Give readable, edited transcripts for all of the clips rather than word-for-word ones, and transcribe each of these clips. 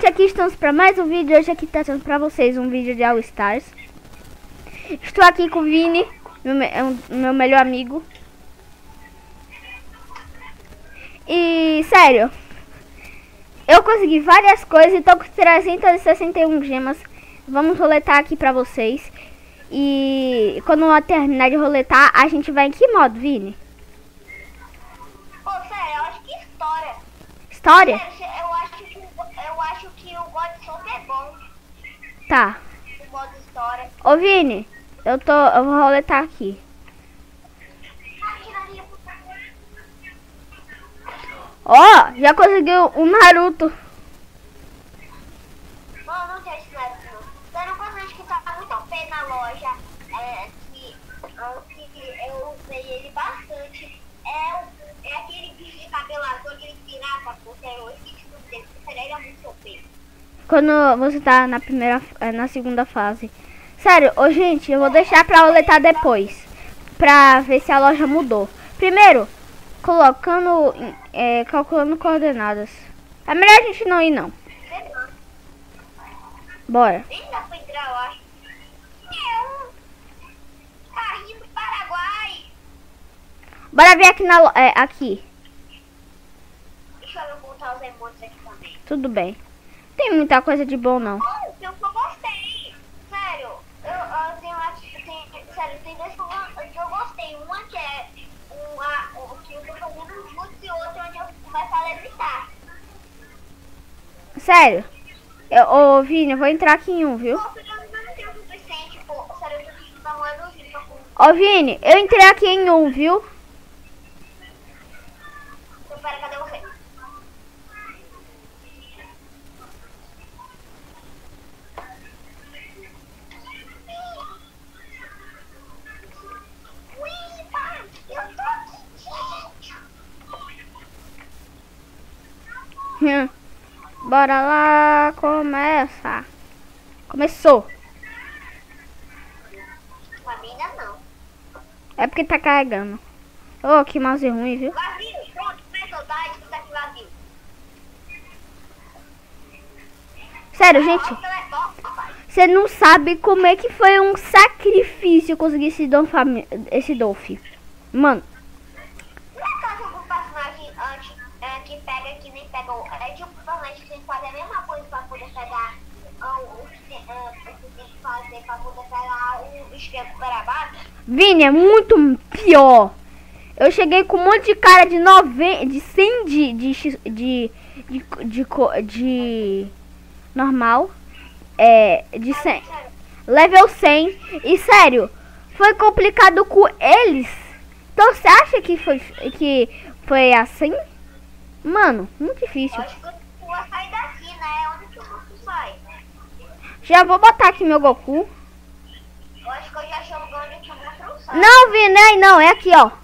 gente, aqui estamos para mais um vídeo. Hoje aqui trazendo para vocês um vídeo de All Stars. Estou aqui com o Vini, meu melhor amigo. E sério, eu consegui várias coisas e tô com 361 gemas. Vamos roletar aqui para vocês. E quando eu terminar de roletar, a gente vai em que modo, Vini? Pô, sério, eu acho que história. História? Sério, eu acho que o God Soap é bom. Tá. O modo história. Ô Vini, eu vou roletar aqui. Ó, já conseguiu um Naruto. Não quero esse Naruto, não. Sério, uma coisa que tá muito OP na loja, que eu usei ele bastante, é aquele bicho de cabelo azul, aquele pirata, porque eu esqueci o nome dele, porque ele é muito OP. Quando você tá na segunda fase. Sério, ô gente, eu vou deixar pra roletar depois. Pra ver se a loja mudou. Primeiro, calculando coordenadas. É melhor a gente não ir, não. Bora. Nem dá pra entrar, eu acho. É um carrinho do Paraguai. Bora ver aqui aqui. Deixa eu botar os emotes aqui também. Tudo bem. Tem muita coisa de bom, não. Eu só gostei. Sério, tem dois que eu gostei. Uma que é o que eu tô fazendo junto e outra onde eu começo a levitar. Sério. Ô Vini, eu vou entrar aqui em um, viu? Pô, eu não tenho o suficiente, pô. Sério, eu tô precisando da moeda do Vini pra comprar. Ô Vini, eu entrei aqui em um, viu? Então, pera, cadê você? Ui, pá, eu tô aqui, gente. Bora lá, começa. Começou. Família não. É porque tá carregando. Ô, que mouse ruim, viu? Vazio, pronto, começou, tá? Isso tá aqui vazio. Sério, gente, Nossa, é top, rapaz. você não sabe como é que foi um sacrifício conseguir esse Dolph. Mano, Não é caso algum personagem que pega que nem pega o. É tipo um personagem que tem que fazer a mesma coisa pra poder pegar o que tem que fazer pra poder pegar o bicho que recupera a base. Vini, é muito pior. Eu cheguei com um monte de cara de 100 de normal. De 100. Level 100. E sério, foi complicado com eles. Então você acha que foi assim? Mano, muito difícil. Eu acho que tu vai sair daqui, né? Onde que tu sai? Já vou botar aqui meu Goku. Eu acho que eu já achei o lugar onde tu não sai. Não, Vini, não, é aqui, ó.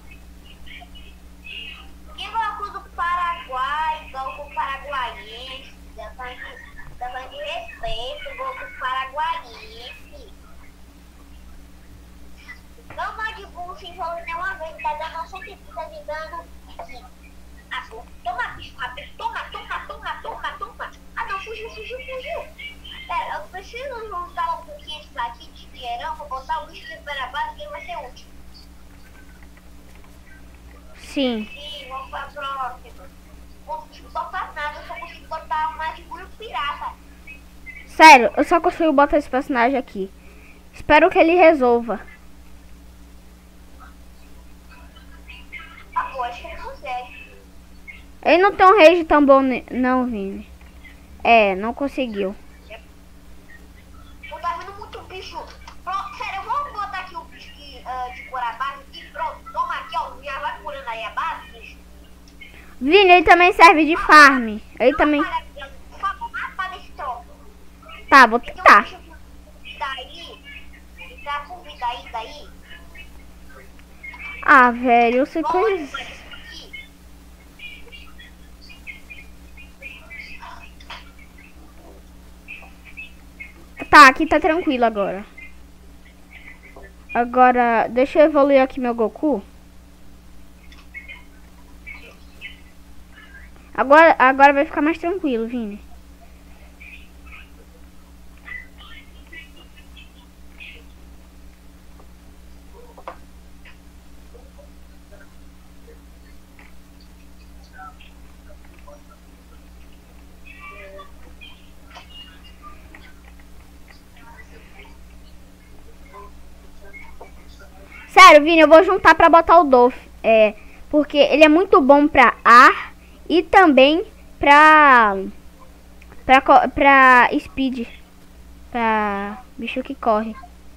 Que Goku do Paraguai, Goku paraguaiense, tá falando de respeito, Goku paraguaiense. Não pode burro se envolver nenhuma vez, tá dando 130 de dano aqui. Toma, bicho rápido, toma. Ah não, fugiu. Pera, eu preciso juntar um pouquinho aqui de dinheirão pra botar o bicho de base que ele vai ser útil. Sim. Sim, vamos pra próxima. Não consigo botar nada, eu só consigo botar mais de burro pirata. Sério, eu só consigo botar esse personagem aqui. Espero que ele resolva. Ah, pô, acho que ele consegue. Ele não tem um rage tão bom, não, Vini. Não conseguiu. Não tá vendo muito bicho. Pronto, sério, vamos botar aqui o bicho de curar a base e pronto. Toma aqui, ó. Já vai curando aí a base, bicho. Vini, ele também serve de farm. Ele também. Por favor, apaga esse troço. Tá, vou Tem um tentar. bicho daí. E tá com vida aí, daí. Ah, velho, eu sei Vamos coisa. por isso aqui. Tá, aqui tá tranquilo agora. Agora, deixa eu evoluir aqui meu Goku. Agora vai ficar mais tranquilo, Vini. Sério, Vini, eu vou juntar pra botar o Dolph. Porque ele é muito bom pra ar e também pra speed. Pra bicho que corre.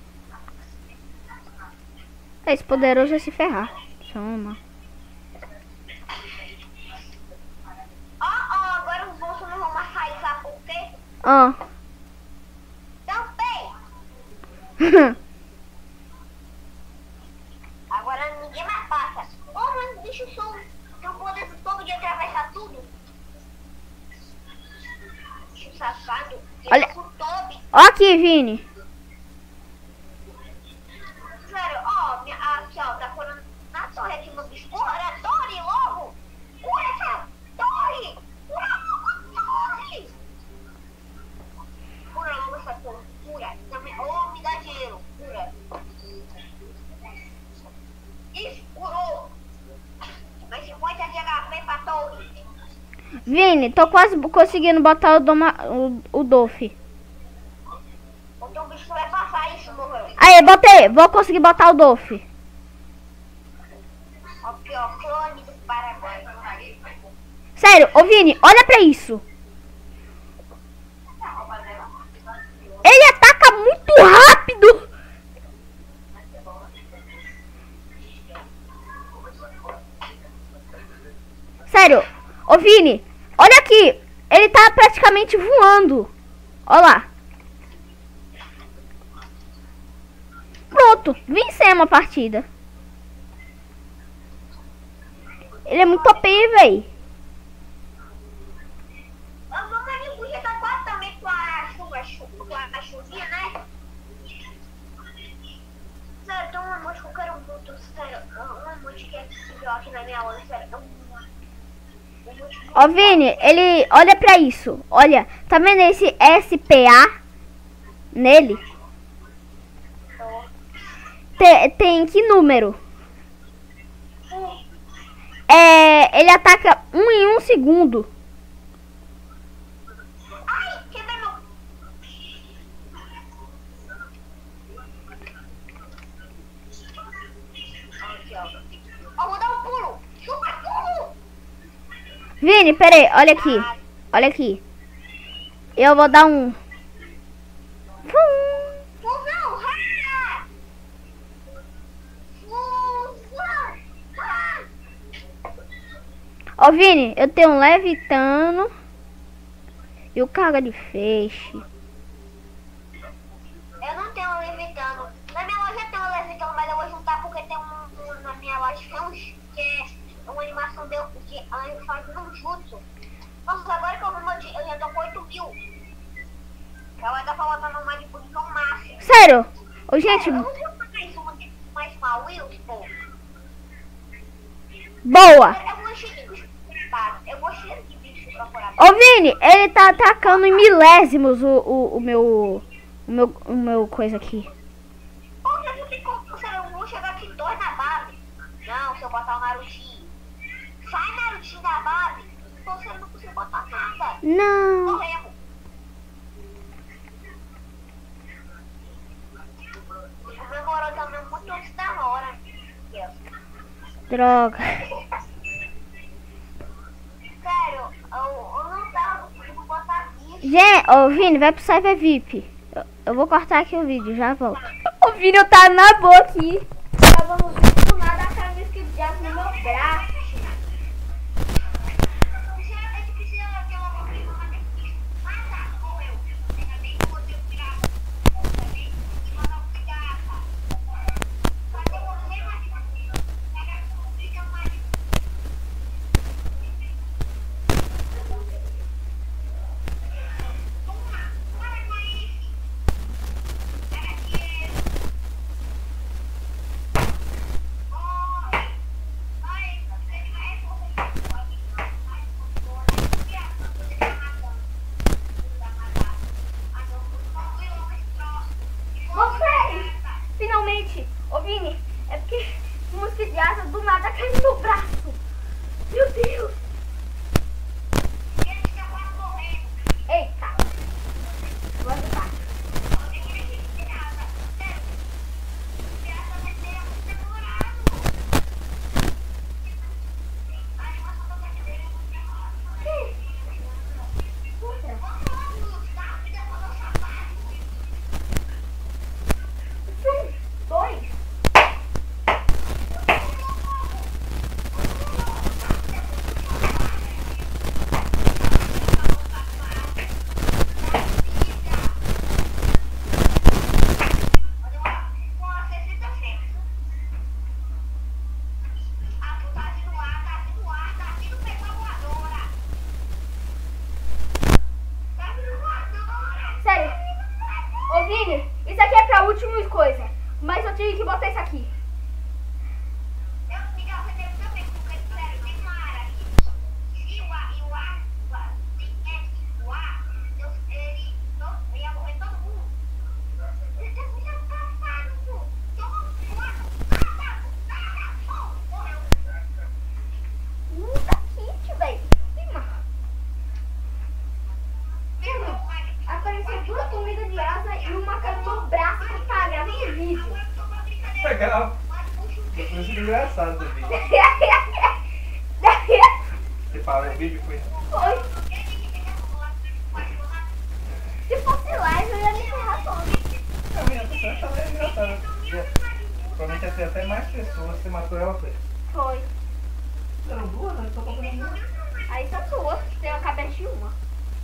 Esse poderoso é se ferrar. Toma. Agora os bolsos não vão mais sair, sabe por quê? Também. Agora ninguém mais passa. Mas bicho sou. Tem o poder todo de atravessar tudo. Bicho safado. Olha. Ó aqui, Vini. Sério, aqui ó, tá falando na torre aqui no bicho. Cura, torre, logo! Cura essa torre! Cura logo a torre! Cura logo essa torre, cura. Também, me dá dinheiro, cura. Isso, curou! Mais 50 de HP pra torre. Vini, tô quase conseguindo botar o Dolph. Então o bicho vai passar isso, morreu. Aí, botei. Vou conseguir botar o Dolph. Aqui, ó, clone do Paraguai. Sério, ô Vini, olha pra isso. Ele ataca muito rápido. Sério, ô Vini, olha aqui. Ele tá praticamente voando. Olha lá. Pronto, vencemos a partida. Ele é muito OP, véi. A mamãe podia estar quase também com a chuvinha, né? Sério, tem uma emoji que eu quero muito, sério. Uma emoji que se viu aqui na minha hora, sério. Ó, Vini, ele... Olha pra isso. Olha, tá vendo esse SPA nele? Tem que número? Ele ataca 1 em 1 segundo. Ai, quebrei meu... Ó, vou dar um pulo. Super pulo. Vini, pera aí, olha aqui. Olha aqui. Eu vou dar um... Fusão, Ó, Vini, eu tenho um levitano e o carga de feixe. Eu não tenho um levitano. Na minha loja tem um levitano, mas eu vou juntar porque tem na minha loja tem que é uma animação de anjo fazendo um jutsu. Nossa, agora que eu vi eu já tô com 8.000. Ela vai dar pra botar no mais de posição máxima. Sério? Ô, gente... Eu não vou fazer isso mais mal, Wills, pô. Boa! Eu vou cheio de bicho pra fora. Ô, Vini, ele tá atacando em milésimos o meu coisa aqui. Poxa, não tem como, eu vou chegar aqui 2 na base. Não, se eu botar o Narutinho. Sai, Narutinho da base. Você não consegue botar nada. Não. Morremos. Demorou também muito antes da hora. Droga. Sério, eu não tava conseguindo botar bicho. Gente, ô Vini, vai pro Cyber VIP. Eu vou cortar aqui o vídeo, já volto. O Vini tá na boa aqui. Tava no vídeo do nada, a cara que já no meu braço. Finalmente, ô Vini, é porque o mosquito de asa do nada caiu no meu braço. Meu Deus. Eita. Vou ajudar. tive que botar isso aqui. Apareceu duas comidas de asa e uma caiu no braço pra pagar no vídeo. Legal. Foi muito engraçado o vídeo. Você parou o vídeo, foi? Foi. Se fosse live, eu ia me ferrar todo. Não, minha pessoa achava engraçado. Provavelmente ia ter até mais pessoas. Você matou ela, foi? Foi. Eram duas, né? Só comprando uma. Aí só sua. Tem uma cabeça de uma.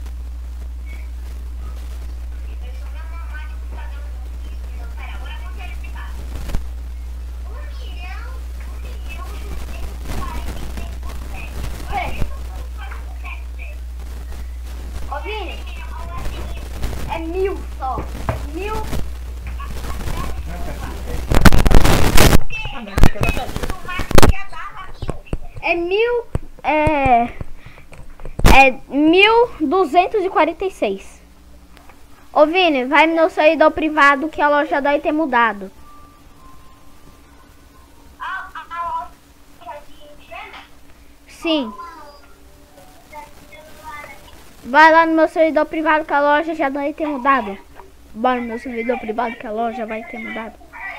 Ô, Vini, é 1000 só. 1000. É 1000. É 1246. Ô, Vini, vai no meu servidor privado que a loja deve ter mudado. Sim. Vai lá no meu servidor privado que a loja já deve ter mudado. Bora no meu servidor privado que a loja vai ter mudado.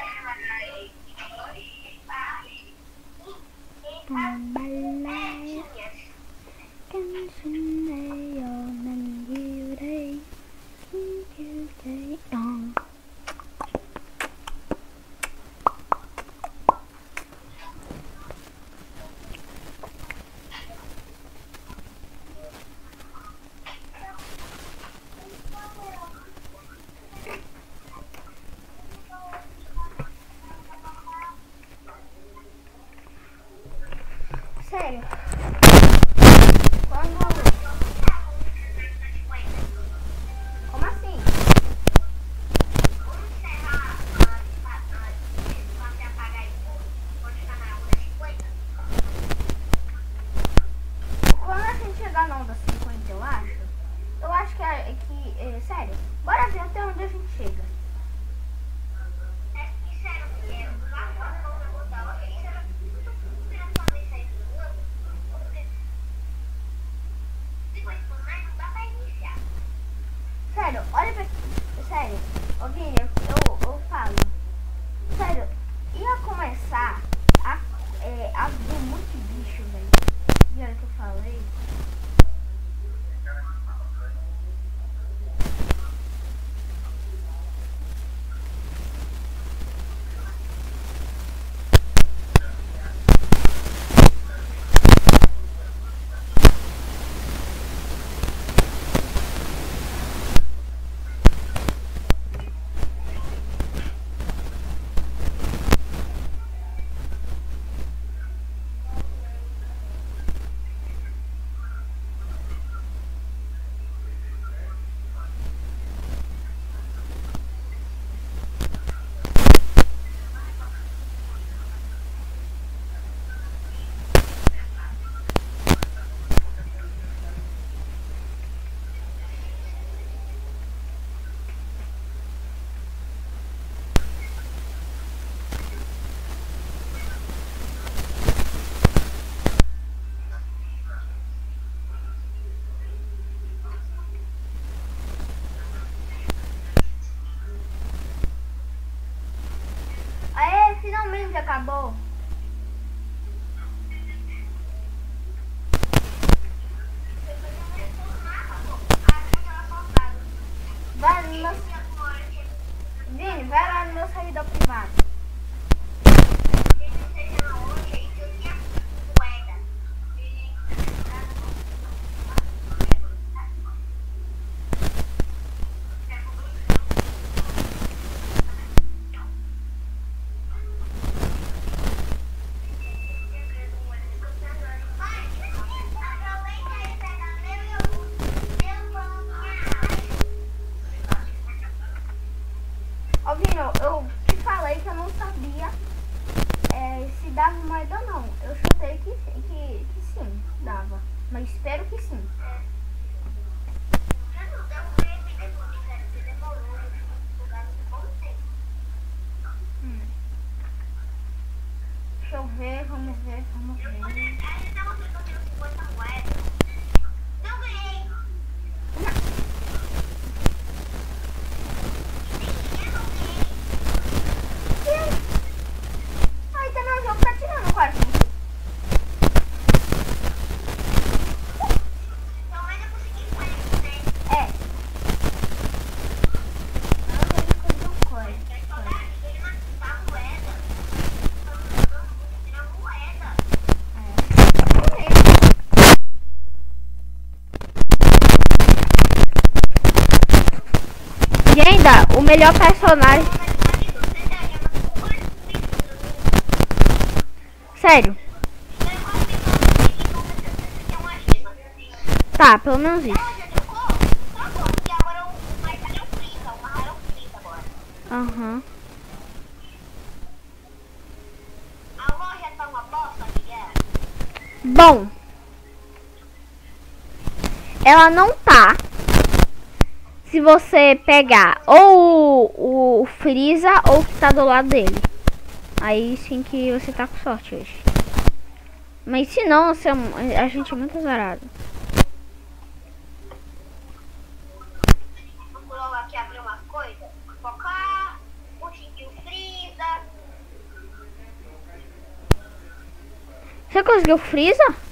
Sério. Como assim? Quando a gente chegar na onda 50, eu acho que sério, bora ver até onde a gente chega. Sério, olha pra... Sério, ô Vini, eu falo. Sério, ia começar a vir muito bicho, velho. E olha que eu falei. Finalmente acabou. Vai no meu... Vini, vai lá no meu servidor privado. ainda não. Eu chutei que sim, dava. Mas espero que sim. Deixa eu ver, vamos ver. Ai, tá no jogo, tá tirando quase. É. E ainda, o melhor personagem. Sério. Tá, pelo menos isso. Aham. Bom. Ela não tá. Se você pegar ou o Freeza ou o que tá do lado dele. Aí sim que você tá com sorte hoje. Mas se não, a gente é muito azarado. Vamos logo aqui abrir uma coisa. Focar. Conseguir o Freeza. Você conseguiu o Freeza?